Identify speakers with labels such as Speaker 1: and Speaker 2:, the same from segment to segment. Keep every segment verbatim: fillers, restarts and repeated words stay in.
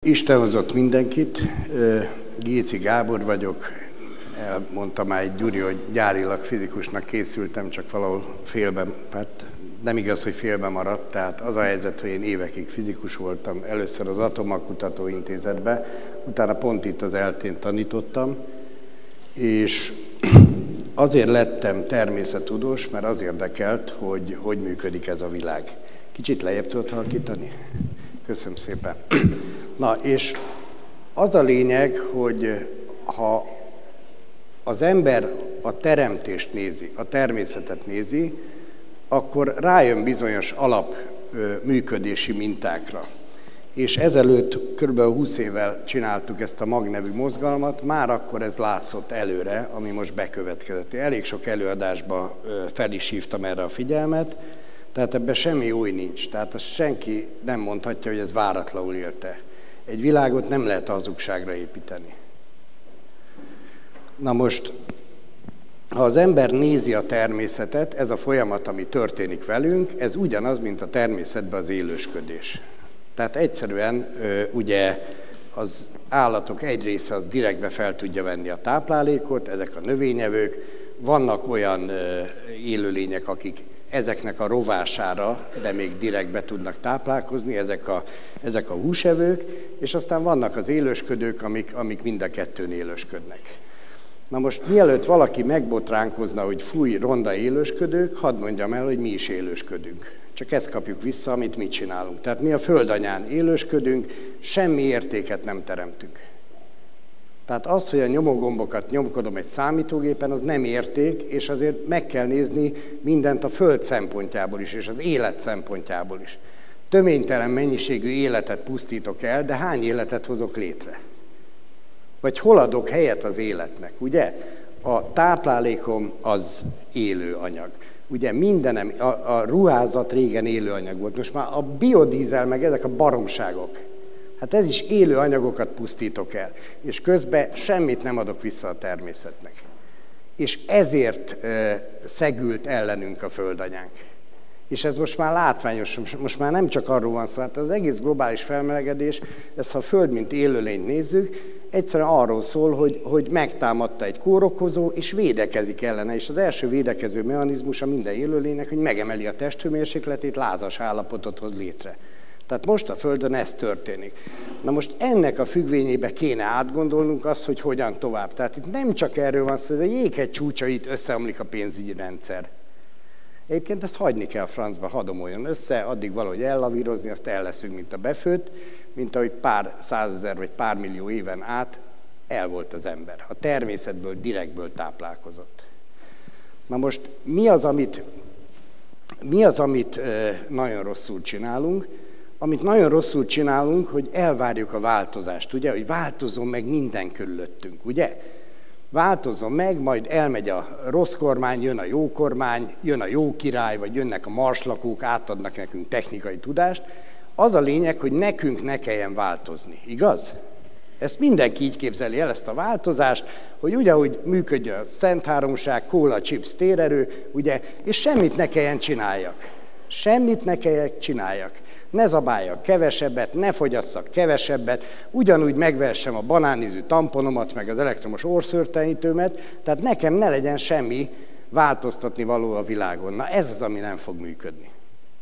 Speaker 1: Isten hozott mindenkit, Géci Gábor vagyok, elmondta már egy Gyuri, hogy gyárilag fizikusnak készültem, csak valahol félben, hát nem igaz, hogy félben maradt, tehát az a helyzet, hogy én évekig fizikus voltam, először az Atomakutató Intézetben, utána pont itt az eltén tanítottam, és azért lettem természettudós, mert az érdekelt, hogy hogy működik ez a világ. Kicsit lejjebb tudod halkítani? Köszönöm szépen. Na, és az a lényeg, hogy ha az ember a teremtést nézi, a természetet nézi, akkor rájön bizonyos alap működési mintákra. És ezelőtt kb. húsz évvel csináltuk ezt a mag nevű mozgalmat, már akkor ez látszott előre, ami most bekövetkezett. Elég sok előadásba fel is hívtam erre a figyelmet, tehát ebben semmi új nincs. Tehát azt senki nem mondhatja, hogy ez váratlanul élte. Egy világot nem lehet hazugságra építeni. Na most, ha az ember nézi a természetet, ez a folyamat, ami történik velünk, ez ugyanaz, mint a természetben az élősködés. Tehát egyszerűen ugye az állatok egy része az direktbe fel tudja venni a táplálékot, ezek a növényevők, vannak olyan élőlények, akik ezeknek a rovására, de még direktbe tudnak táplálkozni, ezek a, ezek a húsevők, és aztán vannak az élősködők, amik, amik mind a kettőn élősködnek. Na most mielőtt valaki megbotránkozna, hogy fúj, ronda élősködők, hadd mondjam el, hogy mi is élősködünk. Csak ezt kapjuk vissza, amit mi csinálunk. Tehát mi a földanyán élősködünk, semmi értéket nem teremtünk. Tehát az, hogy a nyomógombokat nyomkodom egy számítógépen, az nem érték, és azért meg kell nézni mindent a föld szempontjából is, és az élet szempontjából is. Töménytelen mennyiségű életet pusztítok el, de hány életet hozok létre? Vagy hol adok helyet az életnek, ugye? A táplálékom az élő anyag. Ugye mindenem, a, a ruházat régen élő anyag volt, most már a biodízel, meg ezek a baromságok. Hát ez is élő anyagokat pusztítok el, és közben semmit nem adok vissza a természetnek. És ezért e, szegült ellenünk a földanyánk. És ez most már látványos, most már nem csak arról van szó, hát az egész globális felmelegedés, ezt ha a Föld mint élőlényt nézzük, egyszerűen arról szól, hogy, hogy megtámadta egy kórokozó, és védekezik ellene. És az első védekező mechanizmusa minden élőlénynek, hogy megemeli a testhőmérsékletét, lázas állapotot hoz létre. Tehát most a Földön ez történik. Na most ennek a függvényébe kéne átgondolnunk azt, hogy hogyan tovább. Tehát itt nem csak erről van szó, hogy a jéghegy csúcsait összeomlik a pénzügyi rendszer. Egyébként ezt hagyni kell francba, hadd omoljon össze, addig valahogy ellavírozni, azt el leszünk, mint a befőtt, mint ahogy pár százezer vagy pár millió éven át el volt az ember. A természetből, direktből táplálkozott. Na most mi az, amit, mi az, amit nagyon rosszul csinálunk? Amit nagyon rosszul csinálunk, hogy elvárjuk a változást, ugye, hogy változzon meg minden körülöttünk, ugye? Változzon meg, majd elmegy a rossz kormány, jön a jó kormány, jön a jó király, vagy jönnek a marslakók, átadnak nekünk technikai tudást. Az a lényeg, hogy nekünk ne kelljen változni, igaz? Ezt mindenki így képzeli el, ezt a változást, hogy ugyanúgy működjön a Szent Háromság, kóla, chips, térerő, ugye, és semmit ne kelljen csináljak. Semmit ne kelljen csináljak. Ne zabáljak kevesebbet, ne fogyasszak kevesebbet, ugyanúgy megvessem a banánízű tamponomat, meg az elektromos orrszőrtelenítőmet, tehát nekem ne legyen semmi változtatni való a világon. Na ez az, ami nem fog működni.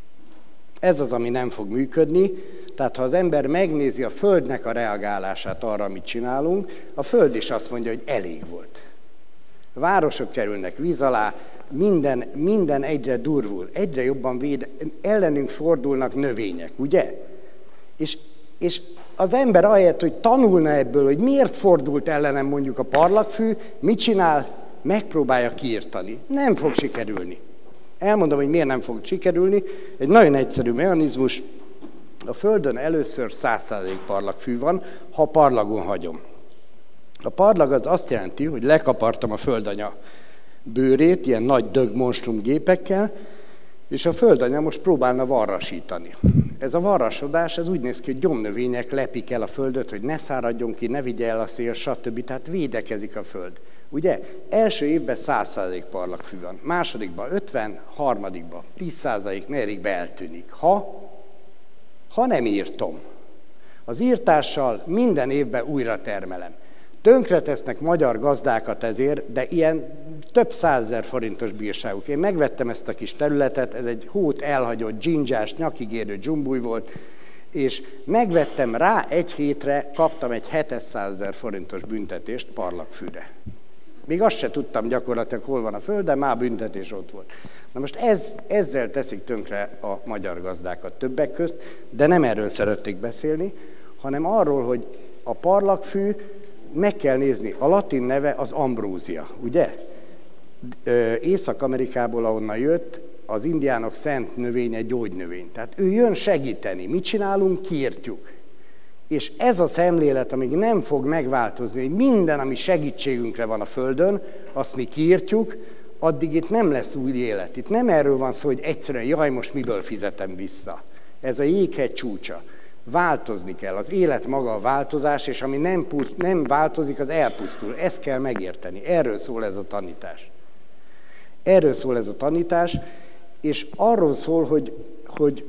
Speaker 1: Ez az, ami nem fog működni, tehát ha az ember megnézi a Földnek a reagálását arra, amit csinálunk, a Föld is azt mondja, hogy elég volt. A városok kerülnek víz alá, minden, minden egyre durvul, egyre jobban véd, ellenünk fordulnak növények, ugye? És, és az ember ahelyett, hogy tanulna ebből, hogy miért fordult ellenem mondjuk a parlagfű, mit csinál? Megpróbálja kiirtani. Nem fog sikerülni. Elmondom, hogy miért nem fog sikerülni. Egy nagyon egyszerű mechanizmus. A Földön először száz százalék parlagfű van, ha parlagon hagyom. A parlag az azt jelenti, hogy lekapartam a földanya bőrét, ilyen nagy dögmonstrum gépekkel, és a földanya most próbálna varrasítani. Ez a varrasodás, ez úgy néz ki, hogy gyomnövények lepik el a földöt, hogy ne száradjon ki, ne vigye el a szél, stb. Tehát védekezik a föld. Ugye? Első évben száz százalék parlagfű van, másodikban ötven, harmadikban tíz százalék, negyedikben eltűnik. Ha, ha nem írtom. Az írtással minden évben újra termelem. Tönkretesznek magyar gazdákat ezért, de ilyen több százezer forintos bírságuk. Én megvettem ezt a kis területet, ez egy hót elhagyott, dzsindzsás, nyakig érő dzsumbúj volt, és megvettem rá egy hétre, kaptam egy hétszázezer forintos büntetést Parlagfűre. Még azt se tudtam gyakorlatilag, hol van a föld, de már büntetés ott volt. Na most ez, ezzel teszik tönkre a magyar gazdákat többek közt, de nem erről szerették beszélni, hanem arról, hogy a Parlagfű, meg kell nézni, a latin neve az ambrózia, ugye? Észak-Amerikából, ahonnan jött, az indiánok szent növénye gyógynövény. Tehát ő jön segíteni. Mit csinálunk? Kiírtjuk. És ez a szemlélet, amíg nem fog megváltozni, hogy minden, ami segítségünkre van a Földön, azt mi kiírtjuk, addig itt nem lesz új élet. Itt nem erről van szó, hogy egyszerűen, jaj, most miből fizetem vissza. Ez a jéghegy csúcsa. Változni kell. Az élet maga a változás, és ami nem, nem változik, az elpusztul. Ezt kell megérteni. Erről szól ez a tanítás. Erről szól ez a tanítás, és arról szól, hogy, hogy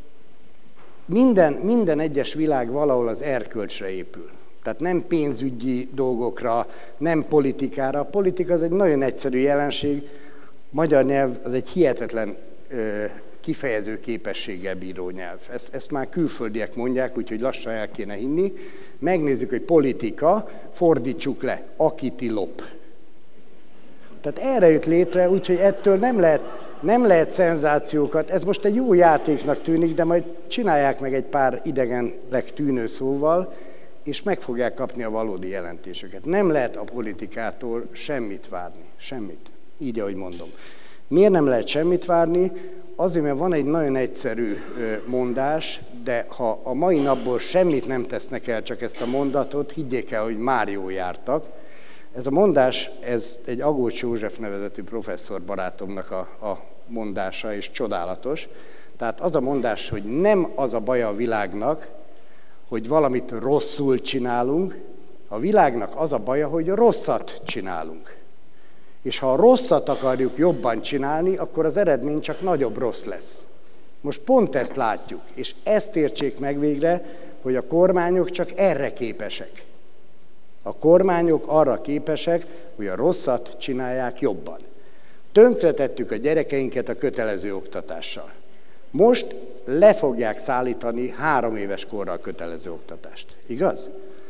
Speaker 1: minden, minden egyes világ valahol az erkölcsre épül. Tehát nem pénzügyi dolgokra, nem politikára. A politika az egy nagyon egyszerű jelenség. Magyar nyelv az egy hihetetlen ö, kifejező képességgel bíró nyelv. Ezt, ezt már külföldiek mondják, úgyhogy lassan el kéne hinni. Megnézzük, hogy politika, fordítsuk le, akiti lop. Tehát erre jött létre, úgyhogy ettől nem lehet, nem lehet szenzációkat. Ez most egy jó játéknak tűnik, de majd csinálják meg egy pár idegennek tűnő szóval, és meg fogják kapni a valódi jelentéseket. Nem lehet a politikától semmit várni. Semmit. Így, ahogy mondom. Miért nem lehet semmit várni? Azért, mert van egy nagyon egyszerű mondás, de ha a mai napból semmit nem tesznek el, csak ezt a mondatot, higgyék el, hogy már jól jártak. Ez a mondás, ez egy Agócs József nevezetű professzor barátomnak a, a mondása, és csodálatos. Tehát az a mondás, hogy nem az a baj a világnak, hogy valamit rosszul csinálunk, a világnak az a baja, hogy rosszat csinálunk. És ha a rosszat akarjuk jobban csinálni, akkor az eredmény csak nagyobb rossz lesz. Most pont ezt látjuk, és ezt értsék meg végre, hogy a kormányok csak erre képesek. A kormányok arra képesek, hogy a rosszat csinálják jobban. Tönkretettük a gyerekeinket a kötelező oktatással. Most le fogják szállítani három éves korra a kötelező oktatást. Igaz?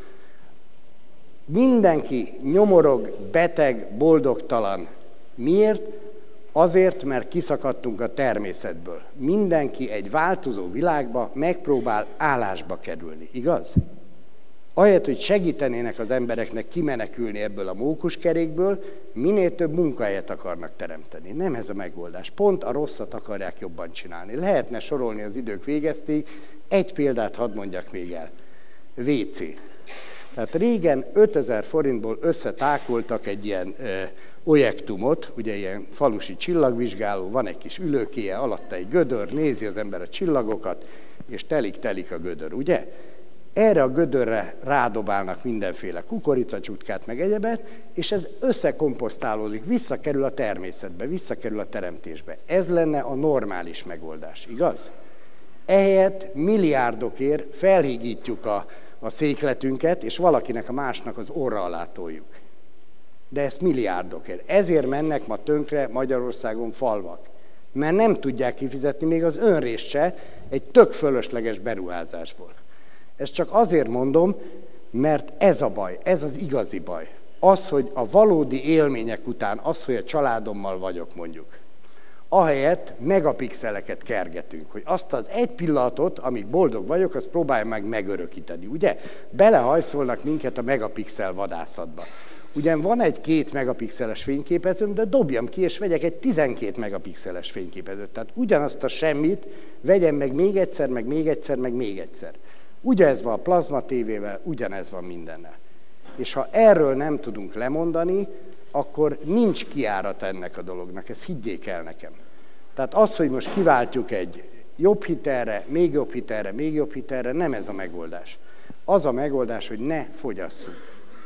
Speaker 1: Mindenki nyomorog, beteg, boldogtalan. Miért? Azért, mert kiszakadtunk a természetből. Mindenki egy változó világba megpróbál állásba kerülni. Igaz? Ahelyett, hogy segítenének az embereknek kimenekülni ebből a mókuskerékből, minél több munkahelyet akarnak teremteni. Nem ez a megoldás. Pont a rosszat akarják jobban csinálni. Lehetne sorolni az idők végeztéig. Egy példát hadd mondjak még el. vé cé. Tehát régen ötezer forintból összetákoltak egy ilyen ö, objektumot, ugye ilyen falusi csillagvizsgáló, van egy kis ülőkéje, alatta egy gödör, nézi az ember a csillagokat, és telik-telik a gödör, ugye? Erre a gödörre rádobálnak mindenféle kukoricacsutkát, meg egyebet, és ez összekomposztálódik, visszakerül a természetbe, visszakerül a teremtésbe. Ez lenne a normális megoldás, igaz? Ehelyett milliárdokért felhígítjuk a, a székletünket, és valakinek a másnak az orra alá toljuk. De ezt milliárdokért. Ezért mennek ma tönkre Magyarországon falvak. Mert nem tudják kifizetni még az önrészt se egy tök fölösleges beruházásból. Ezt csak azért mondom, mert ez a baj, ez az igazi baj. Az, hogy a valódi élmények után, az, hogy a családommal vagyok mondjuk, ahelyett megapixeleket kergetünk, hogy azt az egy pillanatot, amíg boldog vagyok, azt próbálj meg megörökíteni, ugye? Belehajszolnak minket a megapixel vadászatba. Ugyan van egy két megapixeles fényképezőm, de dobjam ki, és vegyek egy tizenkét megapixeles fényképezőt. Tehát ugyanazt a semmit vegyem meg még egyszer, meg még egyszer, meg még egyszer. Ugyanez van a plazma tévével, ugyanez van mindennel. És ha erről nem tudunk lemondani, akkor nincs kiárat ennek a dolognak, ezt higgyék el nekem. Tehát az, hogy most kiváltjuk egy jobb hitelre, még jobb hitelre, még jobb hitelre, nem ez a megoldás. Az a megoldás, hogy ne fogyasszunk.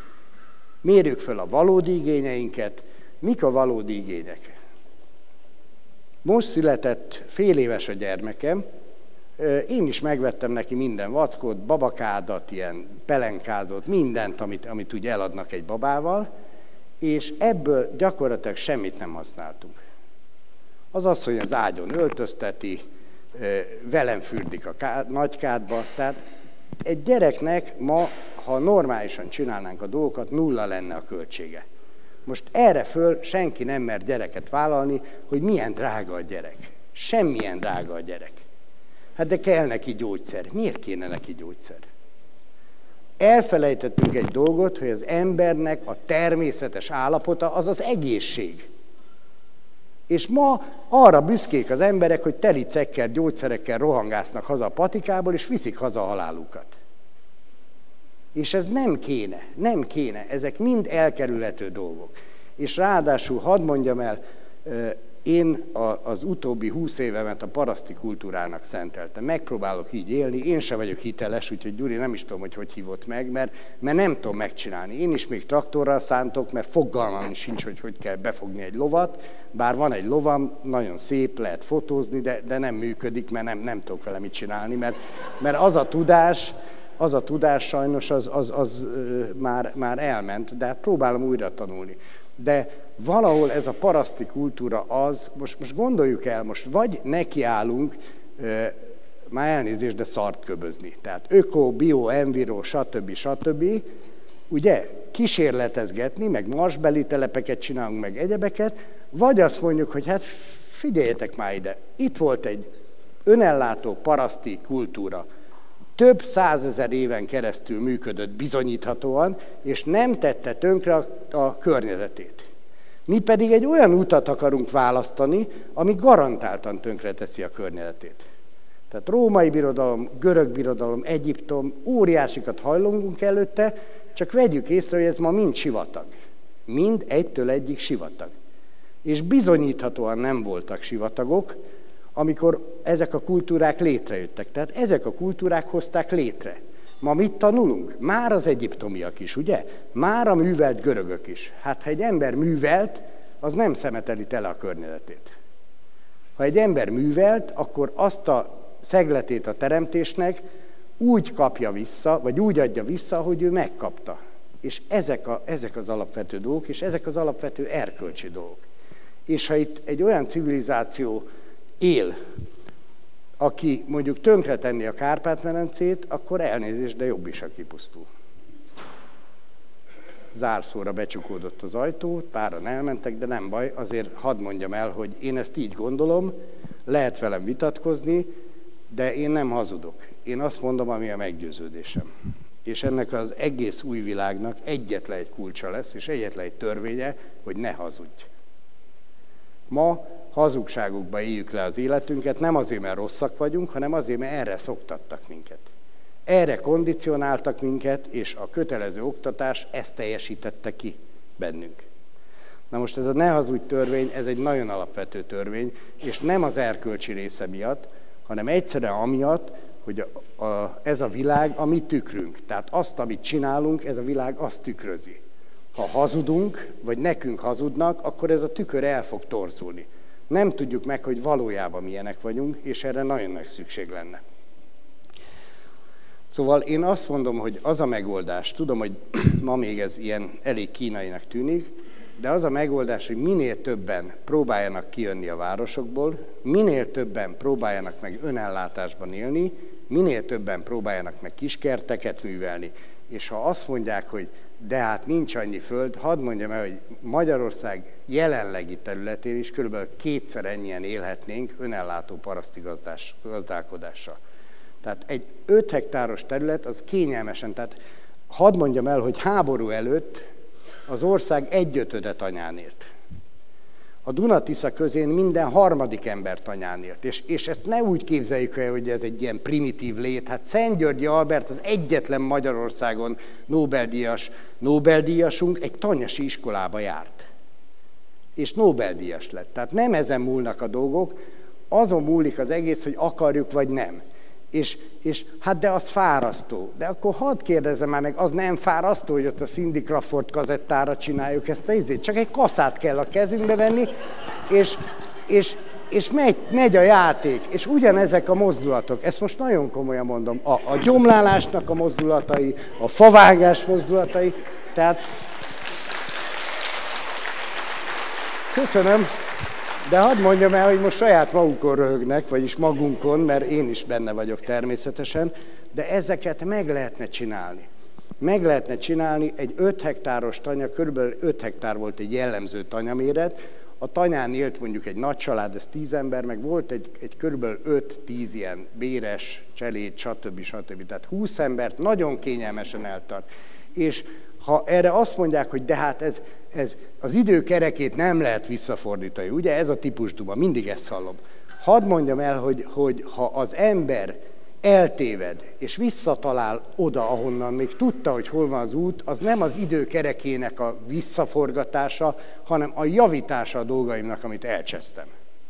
Speaker 1: Mérjük föl a valódi igényeinket. Mik a valódi igények? Most született fél éves a gyermekem, Én is megvettem neki minden vackót, babakádat, ilyen pelenkázót, mindent, amit, amit úgy eladnak egy babával, és ebből gyakorlatilag semmit nem használtunk. Az asszony az ágyon öltözteti, velem fürdik a ká, nagykádba, tehát egy gyereknek ma, ha normálisan csinálnánk a dolgokat, nulla lenne a költsége. Most erre föl senki nem mer gyereket vállalni, hogy milyen drága a gyerek. Semmilyen drága a gyerek. Hát de kell neki gyógyszer. Miért kéne neki gyógyszer? Elfelejtettünk egy dolgot, hogy az embernek a természetes állapota az az egészség. És ma arra büszkék az emberek, hogy teli cekkel, gyógyszerekkel rohangásznak haza a patikából, és viszik haza a halálukat. És ez nem kéne, nem kéne, ezek mind elkerülhető dolgok. És ráadásul hadd mondjam el, én az utóbbi húsz évemet a paraszti kultúrának szenteltem. Megpróbálok így élni, én se vagyok hiteles, úgyhogy Gyuri nem is tudom, hogy hogy hívott meg, mert, mert nem tudom megcsinálni. Én is még traktorral szántok, mert fogalmam sincs, hogy hogy kell befogni egy lovat, bár van egy lovam, nagyon szép, lehet fotózni, de, de nem működik, mert nem, nem tudok vele mit csinálni, mert, mert az a tudás, az a tudás sajnos az, az, az már, már elment, de hát próbálom újra tanulni. De valahol ez a paraszti kultúra az, most, most gondoljuk el, most vagy nekiállunk, e, már elnézést, de szart köbözni. Tehát öko, bio, enviro, stb. stb. Ugye, kísérletezgetni, meg marsbeli telepeket csinálunk, meg egyebeket, vagy azt mondjuk, hogy hát figyeljetek már ide, itt volt egy önellátó paraszti kultúra, több százezer éven keresztül működött bizonyíthatóan, és nem tette tönkre a, a környezetét. Mi pedig egy olyan utat akarunk választani, ami garantáltan tönkre teszi a környezetét. Tehát római birodalom, görög birodalom, Egyiptom, óriásikat hajlongunk előtte, csak vegyük észre, hogy ez ma mind sivatag. Mind egytől egyik sivatag. És bizonyíthatóan nem voltak sivatagok, amikor ezek a kultúrák létrejöttek. Tehát ezek a kultúrák hozták létre. Ma mit tanulunk? Már az egyiptomiak is, ugye? Már a művelt görögök is. Hát ha egy ember művelt, az nem szemeteli tele a környezetét. Ha egy ember művelt, akkor azt a szegletét a teremtésnek úgy kapja vissza, vagy úgy adja vissza, hogy ő megkapta. És ezek, a, ezek az alapvető dolgok, és ezek az alapvető erkölcsi dolgok. És ha itt egy olyan civilizáció él, aki mondjuk tönkretenni a Kárpát-medencét, akkor elnézést, de jobb is, ha kipusztul. Zárszóra becsukódott az ajtó, páran elmentek, de nem baj, azért hadd mondjam el, hogy én ezt így gondolom, lehet velem vitatkozni, de én nem hazudok. Én azt mondom, ami a meggyőződésem. És ennek az egész új világnak egyetlen egy kulcsa lesz, és egyetlen egy törvénye, hogy ne hazudj. Ma hazugságokba éljük le az életünket, nem azért, mert rosszak vagyunk, hanem azért, mert erre szoktattak minket. Erre kondicionáltak minket, és a kötelező oktatás ezt teljesítette ki bennünk. Na most ez a ne hazudj törvény, ez egy nagyon alapvető törvény, és nem az erkölcsi része miatt, hanem egyszerűen amiatt, hogy a, a, ez a világ a mi tükrünk. Tehát azt, amit csinálunk, ez a világ azt tükrözi. Ha hazudunk, vagy nekünk hazudnak, akkor ez a tükör el fog torzulni. Nem tudjuk meg, hogy valójában milyenek vagyunk, és erre nagyon nagy szükség lenne. Szóval én azt mondom, hogy az a megoldás, tudom, hogy ma még ez ilyen elég kínainak tűnik, de az a megoldás, hogy minél többen próbáljanak kijönni a városokból, minél többen próbáljanak meg önellátásban élni, minél többen próbáljanak meg kiskerteket művelni. És ha azt mondják, hogy de hát nincs annyi föld, hadd mondjam el, hogy Magyarország jelenlegi területén is körülbelül kétszer ennyien élhetnénk önellátó paraszti gazdás, gazdálkodással. Tehát egy öt hektáros terület az kényelmesen, tehát hadd mondjam el, hogy háború előtt az ország egyötödet anyán élt. A Duna-Tisza közén minden harmadik ember tanyán élt. És, és ezt ne úgy képzeljük el, hogy ez egy ilyen primitív lét. Hát Szent-Györgyi Albert az egyetlen Magyarországon Nobel-díjas, Nobel-díjasunk egy tanyasi iskolába járt. És Nobel-díjas lett. Tehát nem ezen múlnak a dolgok, azon múlik az egész, hogy akarjuk vagy nem. És, és hát de az fárasztó. De akkor hadd kérdezzem már meg, az nem fárasztó, hogy ott a Cindy Crawford kazettára csináljuk ezt a izét? Csak egy kaszát kell a kezünkbe venni, és, és és megy, megy a játék, és ugyanezek a mozdulatok, ezt most nagyon komolyan mondom, a, a gyomlálásnak a mozdulatai, a favágás mozdulatai, tehát köszönöm, de hadd mondjam el, hogy most saját magukon röhögnek, vagyis magunkon, mert én is benne vagyok természetesen, de ezeket meg lehetne csinálni. Meg lehetne csinálni egy öt hektáros tanya, körülbelül öt hektár volt egy jellemző tanyaméret, a tanyán élt mondjuk egy nagy család, ez tíz ember, meg volt egy, egy körülbelül öt-tíz ilyen béres, cseléd, stb. stb. Tehát húsz embert nagyon kényelmesen eltart. És ha erre azt mondják, hogy de hát ez, ez az idő kerekét nem lehet visszafordítani, ugye ez a típus duma, mindig ezt hallom. Hadd mondjam el, hogy, hogy ha az ember eltéved, és visszatalál oda, ahonnan még tudta, hogy hol van az út, az nem az idő kerekének a visszaforgatása, hanem a javítása a dolgaimnak, amit elcsesztem.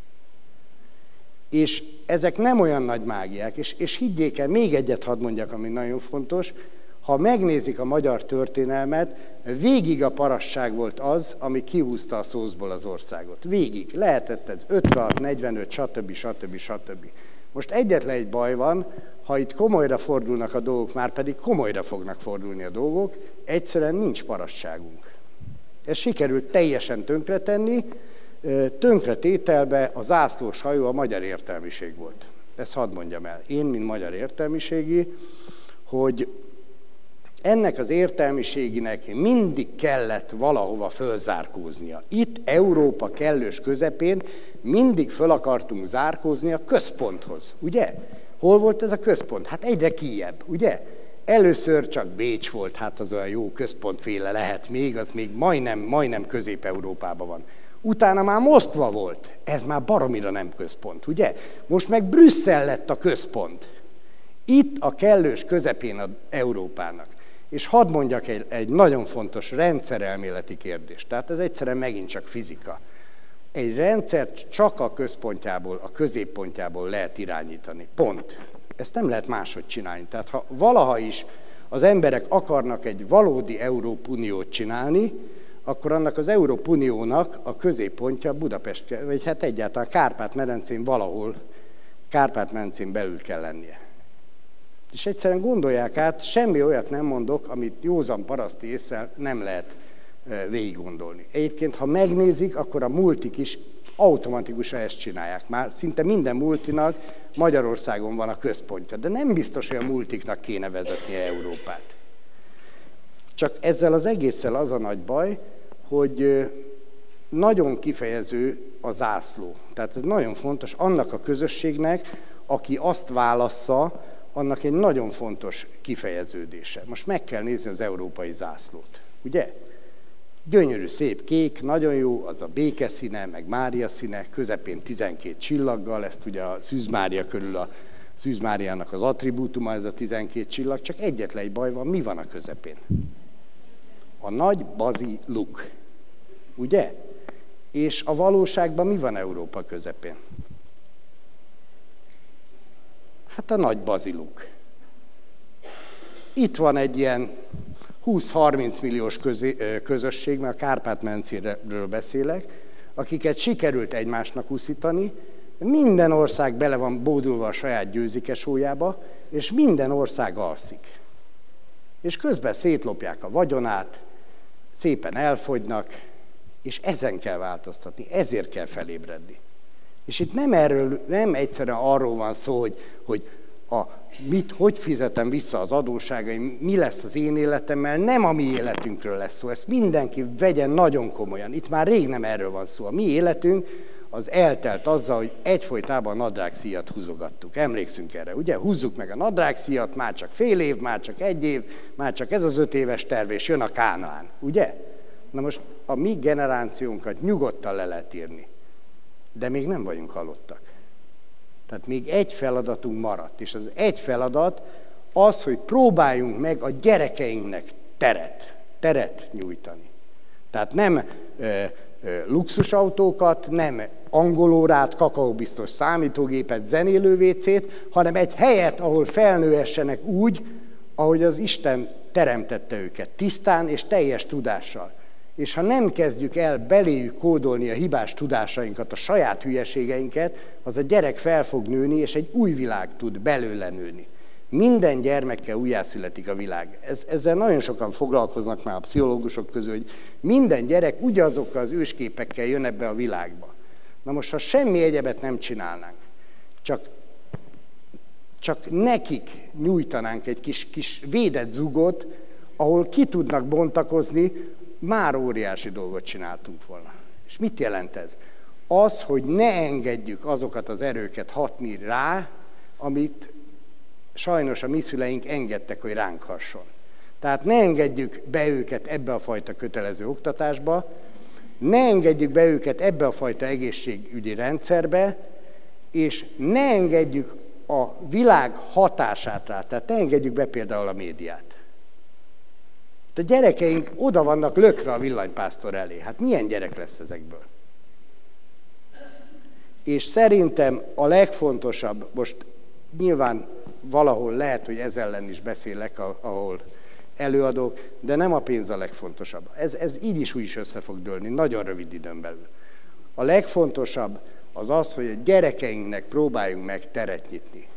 Speaker 1: És ezek nem olyan nagy mágiák, és, és higgyék el, még egyet hadd mondjak, ami nagyon fontos, ha megnézik a magyar történelmet, végig a parasság volt az, ami kihúzta a szószból az országot. Végig. Lehetett ez ötvenhat, negyvenöt, stb. stb. stb. Most egyetlen egy baj van, ha itt komolyra fordulnak a dolgok, már pedig komolyra fognak fordulni a dolgok, egyszerűen nincs parasságunk. Ez sikerült teljesen tönkretenni, tönkretételbe a zászlós hajó a magyar értelmiség volt. Ezt hadd mondjam el. Én, mint magyar értelmiségi, hogy ennek az értelmiséginek mindig kellett valahova fölzárkóznia. Itt Európa kellős közepén mindig föl akartunk zárkózni a központhoz, ugye? Hol volt ez a központ? Hát egyre kijebb, ugye? Először csak Bécs volt, hát az olyan jó központféle lehet még, az még majdnem, majdnem Közép-Európában van. Utána már Moszkva volt, ez már baromira nem központ, ugye? Most meg Brüsszel lett a központ. Itt a kellős közepén az Európának. És hadd mondjak egy, egy nagyon fontos rendszerelméleti kérdést. Tehát ez egyszerűen megint csak fizika. Egy rendszert csak a központjából, a középpontjából lehet irányítani. Pont. Ezt nem lehet máshogy csinálni. Tehát ha valaha is az emberek akarnak egy valódi Európuniót csinálni, akkor annak az Európuniónak a középpontja Budapest, vagy hát egyáltalán Kárpát-medencén valahol, Kárpát-medencén belül kell lennie. És egyszerűen gondolják át, semmi olyat nem mondok, amit józan paraszti ésszel nem lehet végig gondolni. Egyébként, ha megnézik, akkor a multik is automatikusan ezt csinálják. Már szinte minden multinak Magyarországon van a központja, de nem biztos, hogy a multiknak kéne vezetnie Európát. Csak ezzel az egésszel az a nagy baj, hogy nagyon kifejező a zászló. Tehát ez nagyon fontos annak a közösségnek, aki azt válassza, annak egy nagyon fontos kifejeződése. Most meg kell nézni az európai zászlót, ugye? Gyönyörű, szép kék, nagyon jó, az a béke színe, meg Mária színe, közepén tizenkét csillaggal, ezt ugye a Szűz Mária körül a Szűz Máriának az attribútuma, ez a tizenkét csillag, csak egyetlen egy baj van, mi van a közepén? A nagy baziluk, ugye? És a valóságban mi van Európa közepén? Hát a nagy baziluk. Itt van egy ilyen húsz-harminc milliós közé, közösség, mert a Kárpát-medencéről beszélek, akiket sikerült egymásnak uszítani, minden ország bele van bódulva a saját győzikesójába, és minden ország alszik. És közben szétlopják a vagyonát, szépen elfogynak, és ezen kell változtatni, ezért kell felébredni. És itt nem, erről, nem egyszerűen arról van szó, hogy, hogy a, mit, hogy fizetem vissza az adósságaim, mi lesz az én életemmel, nem a mi életünkről lesz szó. Ezt mindenki vegyen nagyon komolyan. Itt már rég nem erről van szó. A mi életünk az eltelt azzal, hogy egyfolytában a nadrágszíjat húzogattuk. Emlékszünk erre, ugye? Húzzuk meg a nadrágszíjat, már csak fél év, már csak egy év, már csak ez az öt éves terv, és jön a Kánaán, ugye? Na most a mi generációnkat nyugodtan le lehet írni. De még nem vagyunk halottak. Tehát még egy feladatunk maradt, és az egy feladat az, hogy próbáljunk meg a gyerekeinknek teret, teret nyújtani. Tehát nem ö, ö, luxusautókat, nem angolórát, kakaóbiztos számítógépet, zenélővécét, hanem egy helyet, ahol felnőhessenek úgy, ahogy az Isten teremtette őket, tisztán és teljes tudással. És ha nem kezdjük el beléjük kódolni a hibás tudásainkat, a saját hülyeségeinket, az a gyerek fel fog nőni, és egy új világ tud belőle nőni. Minden gyermekkel újjászületik a világ. Ez, ezzel nagyon sokan foglalkoznak már a pszichológusok közül, hogy minden gyerek ugyanazokkal az ősképekkel jön ebbe a világba. Na most, ha semmi egyebet nem csinálnánk, csak, csak nekik nyújtanánk egy kis, kis védett zugot, ahol ki tudnak bontakozni, már óriási dolgot csináltunk volna. És mit jelent ez? Az, hogy ne engedjük azokat az erőket hatni rá, amit sajnos a mi szüleink engedtek, hogy ránk hasson. Tehát ne engedjük be őket ebbe a fajta kötelező oktatásba, ne engedjük be őket ebbe a fajta egészségügyi rendszerbe, és ne engedjük a világ hatását rá, tehát ne engedjük be például a médiát. A gyerekeink oda vannak lökve a villanypásztor elé. Hát milyen gyerek lesz ezekből? És szerintem a legfontosabb, most nyilván valahol lehet, hogy ez ellen is beszélek, ahol előadok, de nem a pénz a legfontosabb. Ez, ez így is úgy is össze fog dőlni, nagyon rövid időn belül. A legfontosabb az az, hogy a gyerekeinknek próbáljunk meg teret nyitni.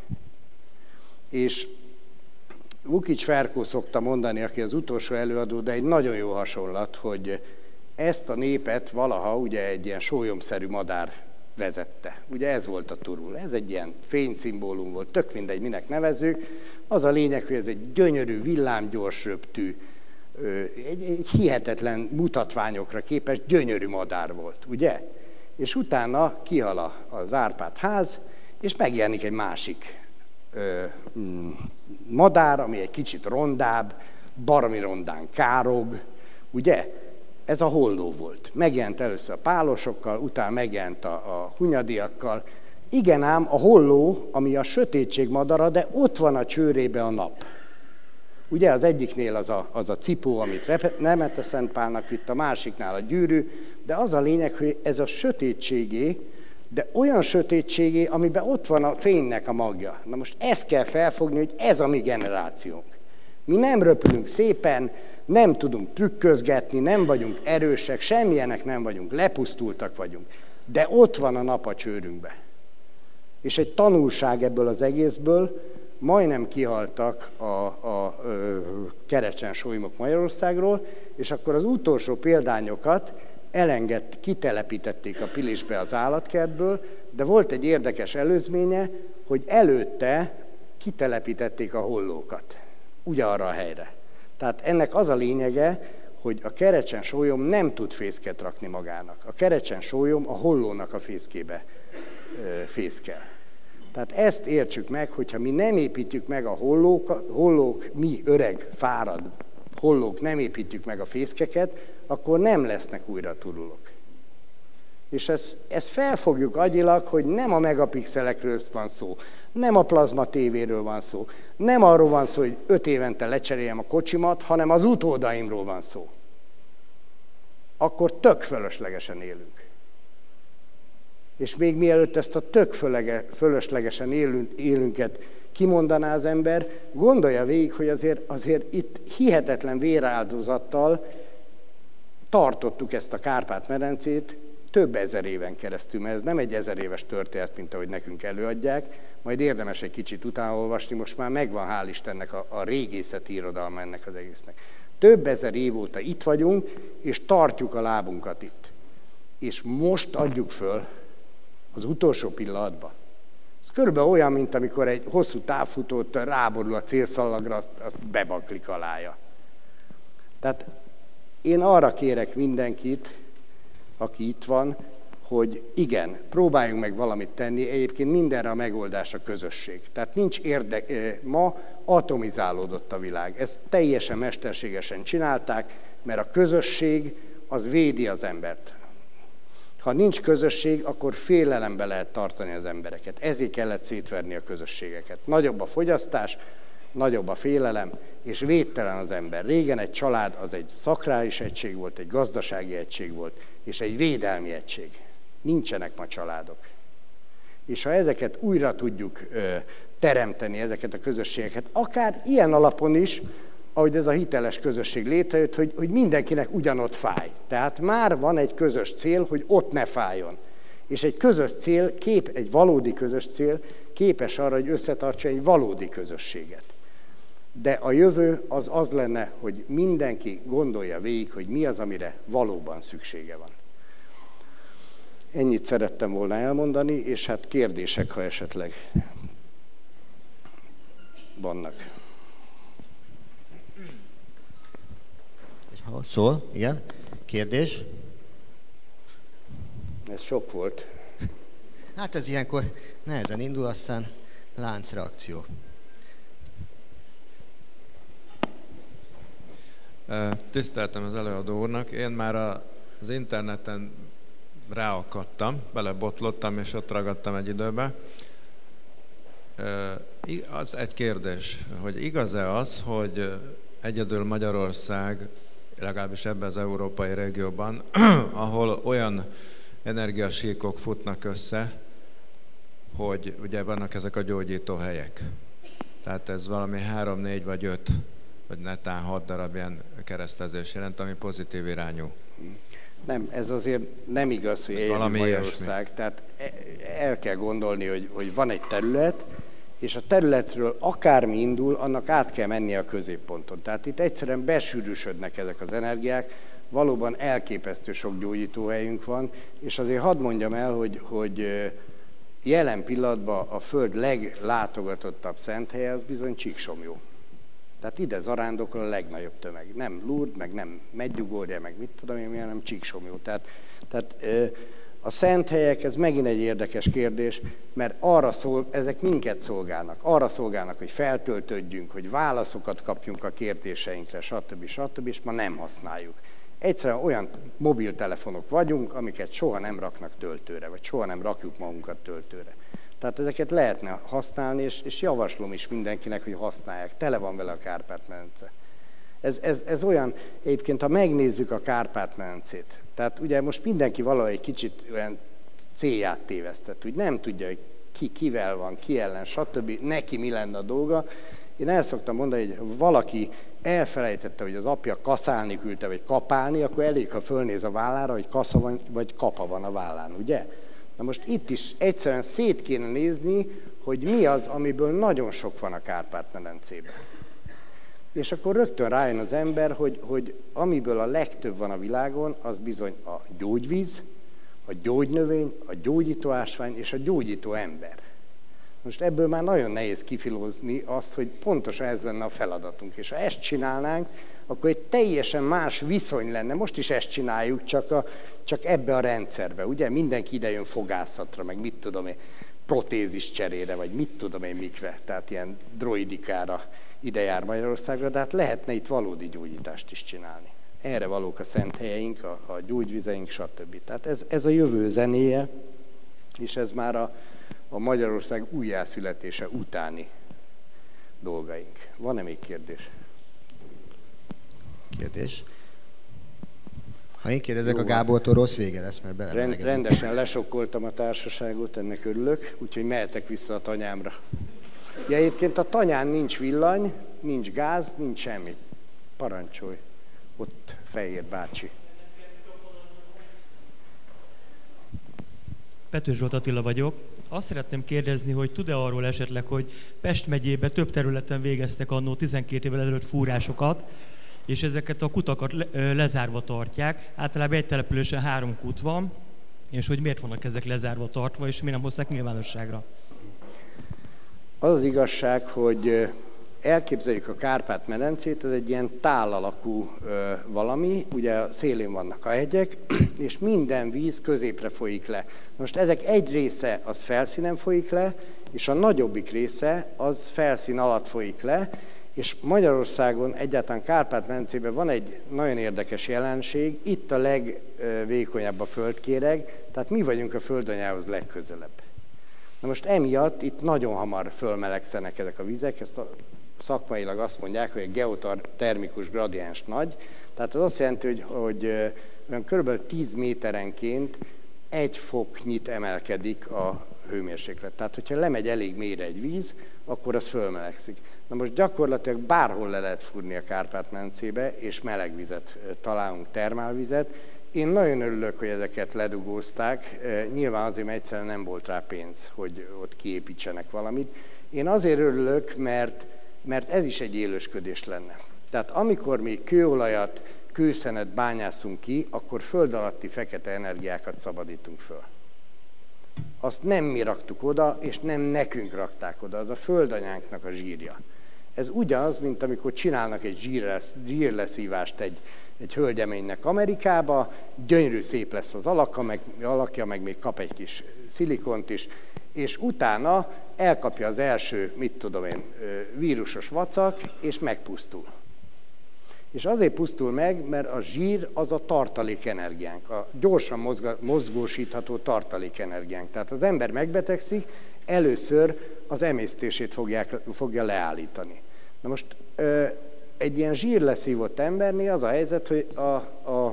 Speaker 1: És Vukics Ferkó szokta mondani, aki az utolsó előadó, de egy nagyon jó hasonlat, hogy ezt a népet valaha ugye egy ilyen sólyomszerű madár vezette. Ugye ez volt a turul. Ez egy ilyen fényszimbólum volt, tök mindegy, minek nevezzük. Az a lényeg, hogy ez egy gyönyörű, villámgyors röptű, egy, egy hihetetlen mutatványokra képes gyönyörű madár volt, ugye? És utána kihal az Árpád ház, és megjelenik egy másik ö, mm, madár, ami egy kicsit rondább, baromi rondán károg, ugye? Ez a holló volt. Megjelent először a pálosokkal, utána megjelent a, a hunyadiakkal. Igen ám, a holló, ami a sötétség madara, de ott van a csőrébe a nap. Ugye az egyiknél az a, az a cipó, amit Nemete Szent Pálnak vitt, a másiknál a gyűrű, de az a lényeg, hogy ez a sötétségé, de olyan sötétségé, amiben ott van a fénynek a magja. Na most ezt kell felfogni, hogy ez a mi generációnk. Mi nem röpülünk szépen, nem tudunk trükközgetni, nem vagyunk erősek, semmilyenek nem vagyunk, lepusztultak vagyunk. De ott van a nap a csőrünkbe. És egy tanulság ebből az egészből, majdnem kihaltak a, a, a kerecsen-sólymok Magyarországról, és akkor az utolsó példányokat elengedt, kitelepítették a Pilisbe az állatkertből, de volt egy érdekes előzménye, hogy előtte kitelepítették a hollókat, ugyanarra a helyre. Tehát ennek az a lényege, hogy a kerecsen-sólyom nem tud fészket rakni magának. A kerecsen-sólyom a hollónak a fészkébe ö, fészkel. Tehát ezt értsük meg, hogyha mi nem építjük meg a hollók, hollók, mi öreg, fárad hollók nem építjük meg a fészkeket, akkor nem lesznek újra turulok. És ezt, ezt felfogjuk agyilag, hogy nem a megapixelekről van szó, nem a plazma tévéről van szó, nem arról van szó, hogy öt évente lecseréljem a kocsimat, hanem az utódaimról van szó. Akkor tök fölöslegesen élünk. És még mielőtt ezt a tök fölöslegesen élünk, élünket kimondaná az ember, gondolja végig, hogy azért, azért itt hihetetlen véráldozattal tartottuk ezt a Kárpát-medencét több ezer éven keresztül, mert ez nem egy ezer éves történet, mint ahogy nekünk előadják, majd érdemes egy kicsit utánolvasni, most már megvan, hál' Istennek a, a régészeti irodalma ennek az egésznek. Több ezer év óta itt vagyunk, és tartjuk a lábunkat itt. És most adjuk föl az utolsó pillanatban. Ez körülbelül olyan, mint amikor egy hosszú távfutót ráborul a célszallagra, azt, azt bebaklik alája. Tehát én arra kérek mindenkit, aki itt van, hogy igen, próbáljunk meg valamit tenni, egyébként mindenre a megoldás a közösség. Tehát nincs érdek, ma atomizálódott a világ. Ezt teljesen mesterségesen csinálták, mert a közösség az védi az embert. Ha nincs közösség, akkor félelembe lehet tartani az embereket. Ezért kellett szétverni a közösségeket. Nagyobb a fogyasztás, nagyobb a félelem, és védtelen az ember. Régen egy család az egy szakrális egység volt, egy gazdasági egység volt, és egy védelmi egység. Nincsenek ma családok. És ha ezeket újra tudjuk ö, teremteni, ezeket a közösségeket, akár ilyen alapon is, ahogy ez a hiteles közösség létrejött, hogy, hogy mindenkinek ugyanott fáj. Tehát már van egy közös cél, hogy ott ne fájjon. És egy közös cél, kép, egy valódi közös cél képes arra, hogy összetartsa egy valódi közösséget. De a jövő az az lenne, hogy mindenki gondolja végig, hogy mi az, amire valóban szüksége van. Ennyit szerettem volna elmondani, és hát kérdések, ha esetleg vannak.
Speaker 2: Szól, igen. Kérdés?
Speaker 1: Ez sok volt.
Speaker 2: Hát ez ilyenkor nehezen indul, aztán láncreakció.
Speaker 3: Tiszteltem az előadó úrnak. Én már az interneten ráakadtam, belebotlottam, és ott ragadtam egy időbe. Az egy kérdés, hogy igaz-e az, hogy egyedül Magyarország, legalábbis ebben az európai régióban, ahol olyan energiasíkok futnak össze, hogy ugye vannak ezek a gyógyító helyek. Tehát ez valami három, négy vagy öt, vagy netán hat darab ilyen keresztezés jelent, ami pozitív irányú.
Speaker 1: Nem, ez azért nem igaz, hogy egyedül Magyarország. Ilyesmi. Tehát el kell gondolni, hogy, hogy van egy terület, és a területről akármi indul, annak át kell mennie a középponton. Tehát itt egyszerűen besűrűsödnek ezek az energiák, valóban elképesztő sok gyógyítóhelyünk van, és azért hadd mondjam el, hogy, hogy jelen pillanatban a Föld leglátogatottabb szent helye az bizony Csíksomlyó. Tehát ide zarándokol a legnagyobb tömeg. Nem Lourdes, meg nem Medjugorje, meg mit tudom én, hanem Csíksomlyó. Tehát, tehát a szent helyek, ez megint egy érdekes kérdés, mert arra szól, ezek minket szolgálnak. Arra szolgálnak, hogy feltöltődjünk, hogy válaszokat kapjunk a kérdéseinkre, stb. stb. És ma nem használjuk. Egyszerűen olyan mobiltelefonok vagyunk, amiket soha nem raknak töltőre, vagy soha nem rakjuk magunkat töltőre. Tehát ezeket lehetne használni, és, és javaslom is mindenkinek, hogy használják. Tele van vele a Kárpát-medence. Ez, ez, ez olyan, egyébként, ha megnézzük a Kárpát-medencét, tehát ugye most mindenki valahogy egy kicsit olyan célját tévesztett, hogy nem tudja, hogy ki kivel van, ki ellen, stb. Neki mi lenne a dolga. Én el szoktam mondani, hogy valaki elfelejtette, hogy az apja kaszálni küldte, vagy kapálni, akkor elég, ha fölnéz a vállára, hogy kasza van, vagy kapa van a vállán, ugye? Na most itt is egyszerűen szét kéne nézni, hogy mi az, amiből nagyon sok van a Kárpát-medencében. És akkor rögtön rájön az ember, hogy, hogy amiből a legtöbb van a világon, az bizony a gyógyvíz, a gyógynövény, a gyógyító ásvány és a gyógyító ember. Most ebből már nagyon nehéz kifilózni azt, hogy pontosan ez lenne a feladatunk. És ha ezt csinálnánk, akkor egy teljesen más viszony lenne. Most is ezt csináljuk, csak, a, csak ebbe a rendszerbe. Ugye mindenki ide jön fogászatra, meg mit tudom én, protézis cserére, vagy mit tudom én mikre. Tehát ilyen droidikára ide jár Magyarországra, de hát lehetne itt valódi gyógyítást is csinálni. Erre valók a szent helyeink, a, a gyógyvizeink, stb. Tehát ez, ez a jövő zenéje, és ez már a, a Magyarország újjászületése utáni dolgaink. Van-e még kérdés?
Speaker 2: Kérdés? Ha én kérdezek, jó, a Gábortól rossz vége lesz, mert bele.
Speaker 1: Rend, rendesen lesokkoltam a társaságot, ennek örülök, úgyhogy mehetek vissza a tanyámra. Ja, egyébként a tanyán nincs villany, nincs gáz, nincs semmi. Parancsolj, ott Fehér bácsi.
Speaker 4: Pető Zsolt Attila vagyok. Azt szeretném kérdezni, hogy tud-e arról esetleg, hogy Pest megyében több területen végeztek annó tizenkét évvel ezelőtt fúrásokat, és ezeket a kutakat le, lezárva tartják. Általában egy településen három kút van, és hogy miért vannak ezek lezárva tartva, és miért nem hozták nyilvánosságra?
Speaker 1: Az az igazság, hogy elképzeljük a Kárpát-medencét, ez egy ilyen tál alakú valami, ugye a szélén vannak a hegyek, és minden víz középre folyik le. Most ezek egy része az felszínen folyik le, és a nagyobbik része az felszín alatt folyik le, és Magyarországon, egyáltalán Kárpát-medencében van egy nagyon érdekes jelenség, itt a legvékonyabb a földkéreg, tehát mi vagyunk a földanyához legközelebb. Na most emiatt itt nagyon hamar fölmelegszenek ezek a vizek, ezt a, szakmailag azt mondják, hogy a geotermikus gradiens nagy, tehát az azt jelenti, hogy, hogy olyan kb. tíz méterenként egy foknyit emelkedik a hőmérséklet. Tehát, hogyha lemegy elég mélyre egy víz, akkor az fölmelegszik. Na most gyakorlatilag bárhol le lehet fúrni a Kárpát-medencébe, és meleg vizet találunk, termálvizet. Én nagyon örülök, hogy ezeket ledugózták. Nyilván azért, mert egyszerűen nem volt rá pénz, hogy ott kiépítsenek valamit. Én azért örülök, mert, mert ez is egy élősködés lenne. Tehát amikor mi kőolajat, kőszenet bányászunk ki, akkor föld alatti fekete energiákat szabadítunk föl. Azt nem mi raktuk oda, és nem nekünk rakták oda, az a földanyánknak a zsírja. Ez ugyanaz, mint amikor csinálnak egy zsírlesz, zsírleszívást egy, egy hölgyeménynek Amerikába, gyönyörű szép lesz az alaka, meg, alakja, meg még kap egy kis szilikont is, és utána elkapja az első, mit tudom én, vírusos vacak, és megpusztul. És azért pusztul meg, mert a zsír az a tartalékenergiánk, a gyorsan mozga, mozgósítható tartalékenergiánk. Tehát az ember megbetegszik, először az emésztését fogják, fogja leállítani. Na most egy ilyen zsírleszívott embernél az a helyzet, hogy a, a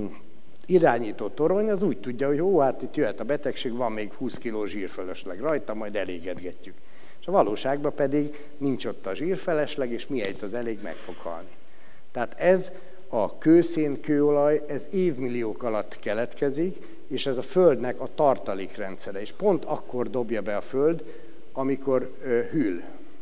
Speaker 1: irányító torony az úgy tudja, hogy ó, hát itt jöhet a betegség, van még húsz kiló zsírfölösleg rajta, majd elégedgetjük. És a valóságban pedig nincs ott a zsírfelesleg, és mihelyt az elég, meg fog halni. Tehát ez a kőszén, kőolaj, ez évmilliók alatt keletkezik, és ez a Földnek a tartalékrendszere. És pont akkor dobja be a Föld, amikor ö, hűl.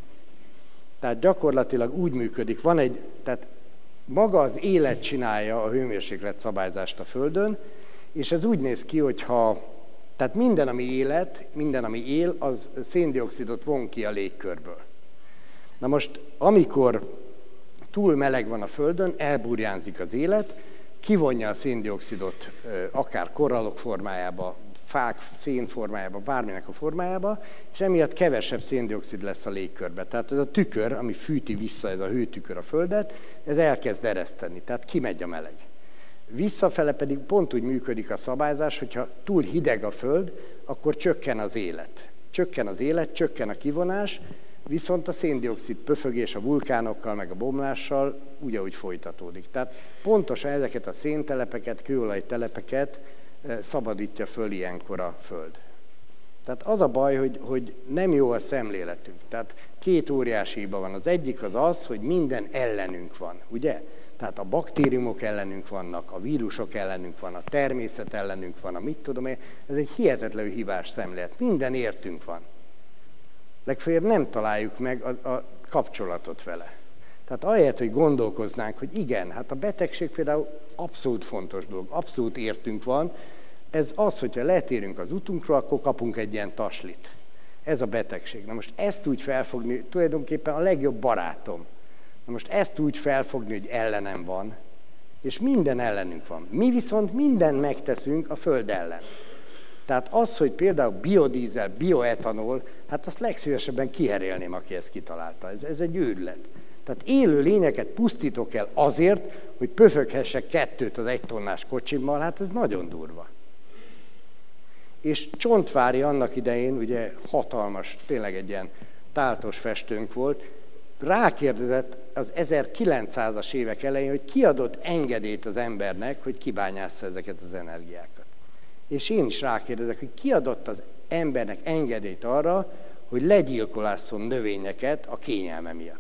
Speaker 1: Tehát gyakorlatilag úgy működik, van egy, tehát maga az élet csinálja a hőmérséklet szabályzást a Földön, és ez úgy néz ki, hogyha, tehát minden, ami élet, minden, ami él, az széndioxidot von ki a légkörből. Na most, amikor túl meleg van a Földön, elburjánzik az élet, kivonja a széndioxidot akár korallok formájába, fák, szén formájába, bárminek a formájába, és emiatt kevesebb széndioxid lesz a légkörbe. Tehát ez a tükör, ami fűti vissza, ez a hőtükör a Földet, ez elkezd ereszteni, tehát kimegy a meleg. Visszafele pedig pont úgy működik a szabályzás, hogyha túl hideg a Föld, akkor csökken az élet. Csökken az élet, csökken a kivonás, viszont a széndioxid pöfögés a vulkánokkal, meg a bomlással ugyanúgy folytatódik. Tehát pontosan ezeket a széntelepeket, kőolajtelepeket szabadítja föl ilyenkor a Föld. Tehát az a baj, hogy, hogy nem jó a szemléletünk. Tehát két óriási hiba van. Az egyik az az, hogy minden ellenünk van, ugye? Tehát a baktériumok ellenünk vannak, a vírusok ellenünk van, a természet ellenünk van, a mit tudom én. Ez egy hihetetlenül hibás szemlélet. Minden értünk van. Legfeljebb nem találjuk meg a, a kapcsolatot vele. Tehát ahelyett, hogy gondolkoznánk, hogy igen, hát a betegség például abszolút fontos dolog, abszolút értünk van, ez az, hogyha letérünk az utunkról, akkor kapunk egy ilyen taslit. Ez a betegség. Na most ezt úgy felfogni, tulajdonképpen a legjobb barátom. Na most ezt úgy felfogni, hogy ellenem van, és minden ellenünk van. Mi viszont mindent megteszünk a Föld ellen. Tehát az, hogy például biodízel, bioetanol, hát azt legszívesebben kiherélném, aki ezt kitalálta. Ez, ez egy őrület. Tehát élő lényeket pusztítok el azért, hogy pöföghessek kettőt az egy tonnás kocsimmal, hát ez nagyon durva. És Csontvári annak idején, ugye hatalmas, tényleg egy ilyen táltos festőnk volt, rákérdezett az ezerkilencszázas évek elején, hogy ki adott engedélyt az embernek, hogy kibányásza ezeket az energiákat. És én is rákérdezek, hogy ki adott az embernek engedélyt arra, hogy legyilkolásszon növényeket a kényelme miatt.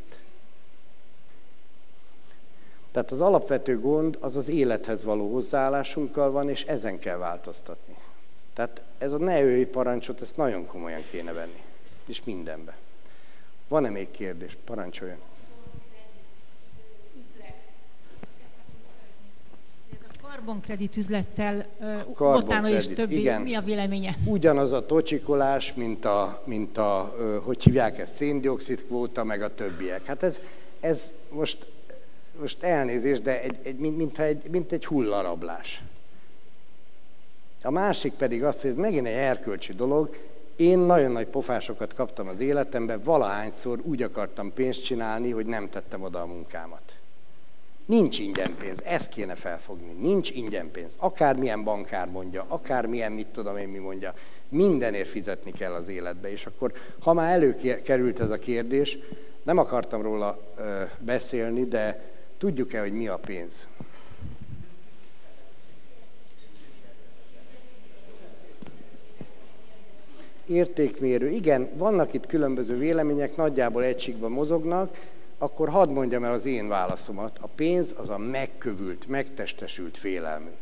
Speaker 1: Tehát az alapvető gond az az élethez való hozzáállásunkkal van, és ezen kell változtatni. Tehát ez a ne ölj parancsot, ezt nagyon komolyan kéne venni. És mindenbe. Van-e még kérdés? Parancsoljon.
Speaker 5: Karbonkredit üzlettel utána is többi, igen. Mi a véleménye?
Speaker 1: Ugyanaz a tocsikolás, mint a, mint a hogy hívják ezt, széndioxid kvóta, meg a többiek. Hát ez, ez most, most elnézés, de egy, egy, mint, mint, egy, mint egy hullarablás. A másik pedig az, hogy ez megint egy erkölcsi dolog. Én nagyon nagy pofásokat kaptam az életemben, valahányszor úgy akartam pénzt csinálni, hogy nem tettem oda a munkámat. Nincs ingyen pénz, ezt kéne felfogni. Nincs ingyen pénz. Akármilyen bankár mondja, akármilyen mit tudom én mi mondja, mindenért fizetni kell az életbe. És akkor, ha már előkerült ez a kérdés, nem akartam róla ö, beszélni, de tudjuk-e, hogy mi a pénz? Értékmérő, igen, vannak itt különböző vélemények, nagyjából egységben mozognak, akkor hadd mondjam el az én válaszomat. A pénz az a megkövült, megtestesült félelmünk.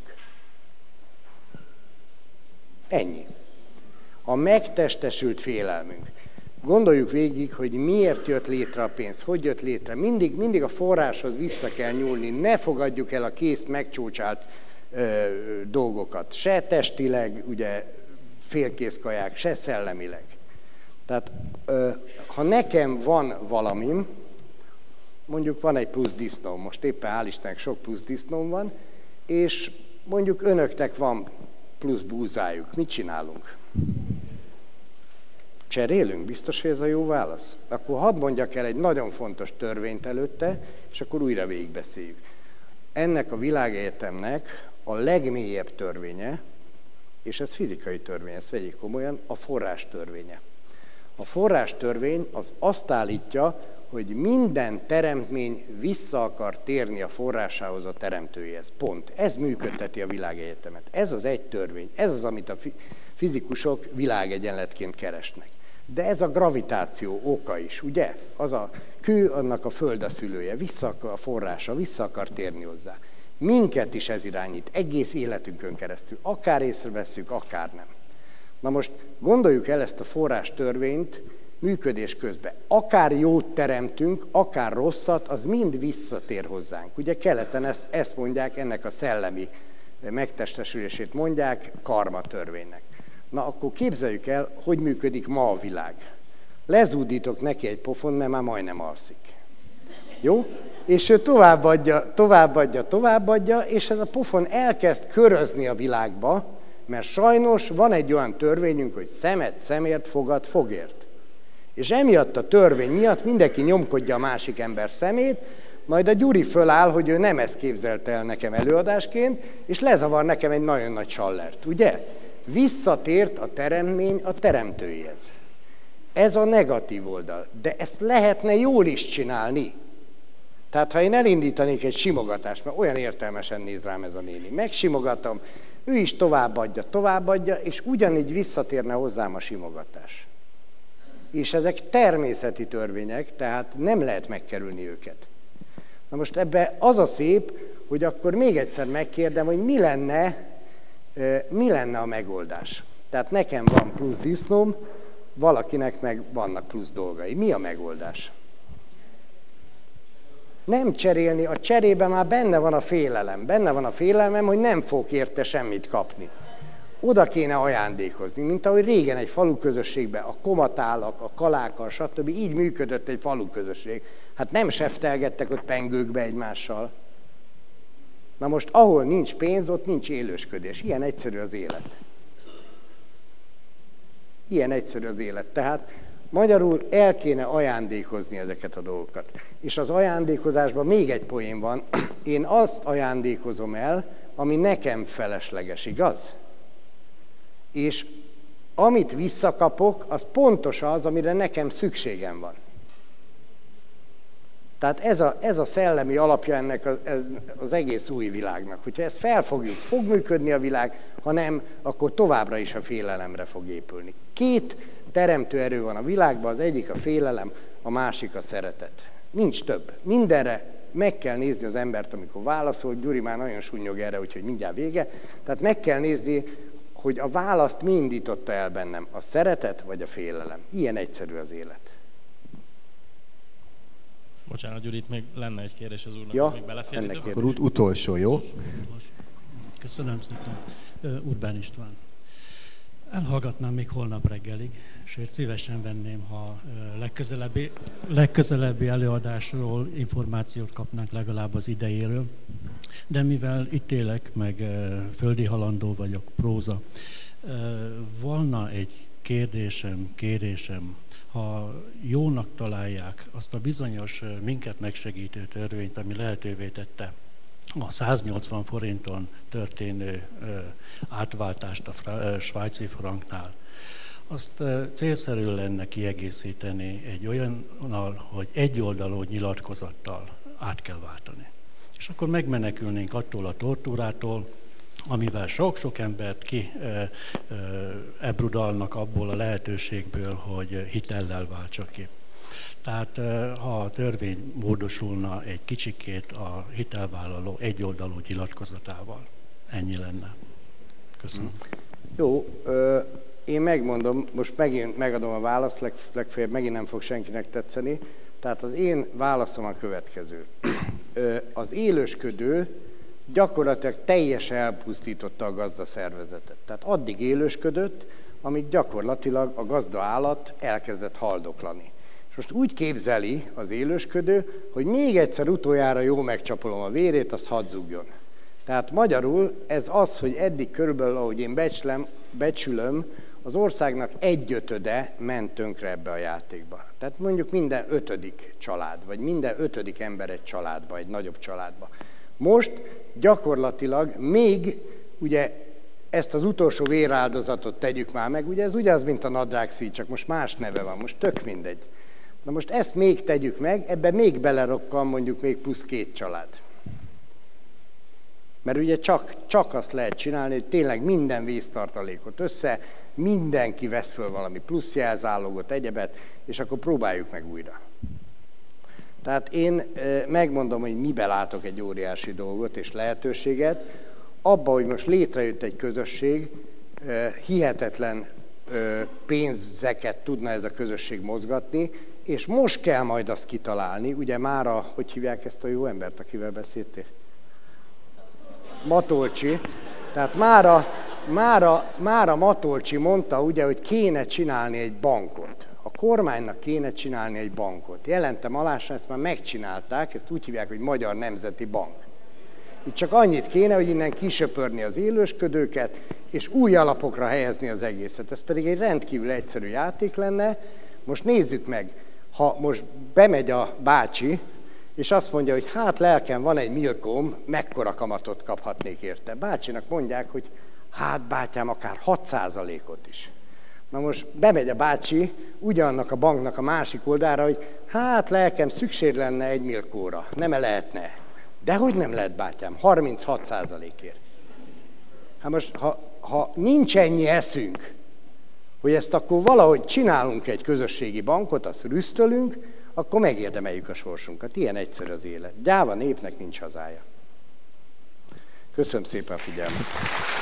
Speaker 1: Ennyi. A megtestesült félelmünk. Gondoljuk végig, hogy miért jött létre a pénz, hogy jött létre. Mindig, mindig a forráshoz vissza kell nyúlni, ne fogadjuk el a kész megcsócsált ö, dolgokat, se testileg, ugye, félkész kaják, se szellemileg. Tehát ö, ha nekem van valamim, mondjuk van egy plusz disznóm, most éppen hál' Istennek sok plusz disznóm van, és mondjuk önöknek van plusz búzájuk, mit csinálunk? Cserélünk? Biztos, hogy ez a jó válasz? Akkor hadd mondjak el egy nagyon fontos törvényt előtte, és akkor újra végigbeszéljük. Ennek a világegyetemnek a legmélyebb törvénye, és ez fizikai törvény, ezt vegyék komolyan, a forrás törvénye. A forrás törvény az azt állítja, hogy minden teremtmény vissza akar térni a forrásához, a teremtőjéhez. Pont. Ez működteti a világegyetemet. Ez az egy törvény. Ez az, amit a fizikusok világegyenletként keresnek. De ez a gravitáció oka is, ugye? Az a kő, annak a föld a szülője, vissza akar, a forrása, vissza akar térni hozzá. Minket is ez irányít, egész életünkön keresztül. Akár észrevesszük, akár nem. Na most gondoljuk el ezt a forrás törvényt működés közben. Akár jót teremtünk, akár rosszat, az mind visszatér hozzánk. Ugye keleten ezt, ezt mondják, ennek a szellemi megtestesülését mondják karma törvénynek. Na akkor képzeljük el, hogy működik ma a világ. Lezúdítok neki egy pofon, mert már majdnem alszik. Jó? És ő továbbadja, továbbadja, továbbadja, és ez a pofon elkezd körözni a világba, mert sajnos van egy olyan törvényünk, hogy szemet szemért, fogad fogért. És emiatt a törvény miatt mindenki nyomkodja a másik ember szemét, majd a Gyuri föláll, hogy ő nem ezt képzelte el nekem előadásként, és lezavar nekem egy nagyon nagy sallert, ugye? Visszatért a teremtmény a teremtőjéhez. Ez a negatív oldal, de ezt lehetne jól is csinálni. Tehát ha én elindítanék egy simogatást, mert olyan értelmesen néz rám ez a néni, megsimogatom, ő is továbbadja, továbbadja, és ugyanígy visszatérne hozzám a simogatás. És ezek természeti törvények, tehát nem lehet megkerülni őket. Na most ebbe az a szép, hogy akkor még egyszer megkérdem, hogy mi lenne, mi lenne a megoldás. Tehát nekem van plusz disznóm, valakinek meg vannak plusz dolgai. Mi a megoldás? Nem cserélni, a cserében már benne van a félelem. Benne van a félelmem, hogy nem fogok érte semmit kapni. Oda kéne ajándékozni, mint ahogy régen egy faluközösségben a komatálak, a kalákkal, stb. Így működött egy faluközösség. Hát nem seftelgettek ott pengőkbe egymással. Na most, ahol nincs pénz, ott nincs élősködés. Ilyen egyszerű az élet. Ilyen egyszerű az élet. Tehát magyarul el kéne ajándékozni ezeket a dolgokat. És az ajándékozásban még egy poén van. Én azt ajándékozom el, ami nekem felesleges, igaz? És amit visszakapok, az pontos az, amire nekem szükségem van. Tehát ez a, ez a szellemi alapja ennek az, ez, az egész új világnak. Hogyha ezt felfogjuk, fog működni a világ, ha nem, akkor továbbra is a félelemre fog épülni. Két teremtő erő van a világban, az egyik a félelem, a másik a szeretet. Nincs több. Mindenre meg kell nézni az embert, amikor válaszol. Gyuri már nagyon sunnyog erre, úgyhogy mindjárt vége. Tehát meg kell nézni, hogy a választ mi indította el bennem, a szeretet vagy a félelem. Ilyen egyszerű az élet.
Speaker 6: Bocsánat, Gyuri, itt még lenne egy kérdés az úrnak,
Speaker 1: ja,
Speaker 6: ez még belefér.
Speaker 2: Akkor ut- utolsó, jó?
Speaker 7: Köszönöm szépen. Urbán István. Elhallgatnám még holnap reggelig, sőt szívesen venném, ha legközelebbi, legközelebbi előadásról információt kapnánk legalább az idejéről. De mivel itt élek, meg földi halandó vagyok, próza, volna egy kérdésem, kérésem, ha jónak találják azt a bizonyos minket megsegítő törvényt, ami lehetővé tette a száznyolcvan forinton történő átváltást a svájci franknál, azt célszerű lenne kiegészíteni egy olyannal, hogy egyoldalú nyilatkozattal át kell váltani. És akkor megmenekülnénk attól a tortúrától, amivel sok-sok embert ki ebrudalnak abból a lehetőségből, hogy hitellel váltsa ki. Tehát ha a törvény módosulna egy kicsikét a hitelvállaló egyoldalú nyilatkozatával, ennyi lenne. Köszönöm.
Speaker 1: Jó, ö, én megmondom, most megint megadom a választ, leg, legfeljebb megint nem fog senkinek tetszeni. Tehát az én válaszom a következő. Ö, az élősködő gyakorlatilag teljesen elpusztította a gazdaszervezetet. Tehát addig élősködött, amíg gyakorlatilag a gazdaállat elkezdett haldoklani. És most úgy képzeli az élősködő, hogy még egyszer utoljára jó megcsapolom a vérét, az hadd zugjon. Tehát magyarul ez az, hogy eddig körülbelül, ahogy én becslem, becsülöm, az országnak egyötöde ment tönkre ebbe a játékba. Tehát mondjuk minden ötödik család, vagy minden ötödik ember egy családba, egy nagyobb családba. Most gyakorlatilag még, ugye ezt az utolsó véráldozatot tegyük már meg, ugye ez ugyanaz, mint a nadrágszíj, csak most más neve van, most tök mindegy. Na most ezt még tegyük meg, ebbe még belerokkan mondjuk még plusz két család. Mert ugye csak, csak azt lehet csinálni, hogy tényleg minden víztartalékot össze, mindenki vesz föl valami plusz jelzálogot, egyebet, és akkor próbáljuk meg újra. Tehát én megmondom, hogy miben látok egy óriási dolgot és lehetőséget, abba, hogy most létrejött egy közösség, hihetetlen pénzeket tudna ez a közösség mozgatni, és most kell majd azt kitalálni, ugye már a, hogy hívják ezt a jó embert, akivel beszéltél? Matolcsi. Tehát mára, mára, mára Matolcsi mondta, ugye, hogy kéne csinálni egy bankot. A kormánynak kéne csinálni egy bankot. Jelentem alásan, ezt már megcsinálták, ezt úgy hívják, hogy Magyar Nemzeti Bank. Itt csak annyit kéne, hogy innen kisöpörni az élősködőket, és új alapokra helyezni az egészet. Ez pedig egy rendkívül egyszerű játék lenne. Most nézzük meg, ha most bemegy a bácsi, és azt mondja, hogy hát lelkem, van egy milkóm, mekkora kamatot kaphatnék érte. Bácsinak mondják, hogy hát bátyám, akár hat százalékot is. Na most bemegy a bácsi ugyanannak a banknak a másik oldalra, hogy hát lelkem, szükség lenne egy milkóra, nem-e lehetne? Dehogy nem lehet, bátyám, harminchat százalékért. Hát most, ha, ha nincs ennyi eszünk, hogy ezt akkor valahogy csinálunk egy közösségi bankot, azt rüsztölünk, akkor megérdemeljük a sorsunkat. Ilyen egyszerű az élet. Gyáva népnek nincs hazája. Köszönöm szépen a figyelmet.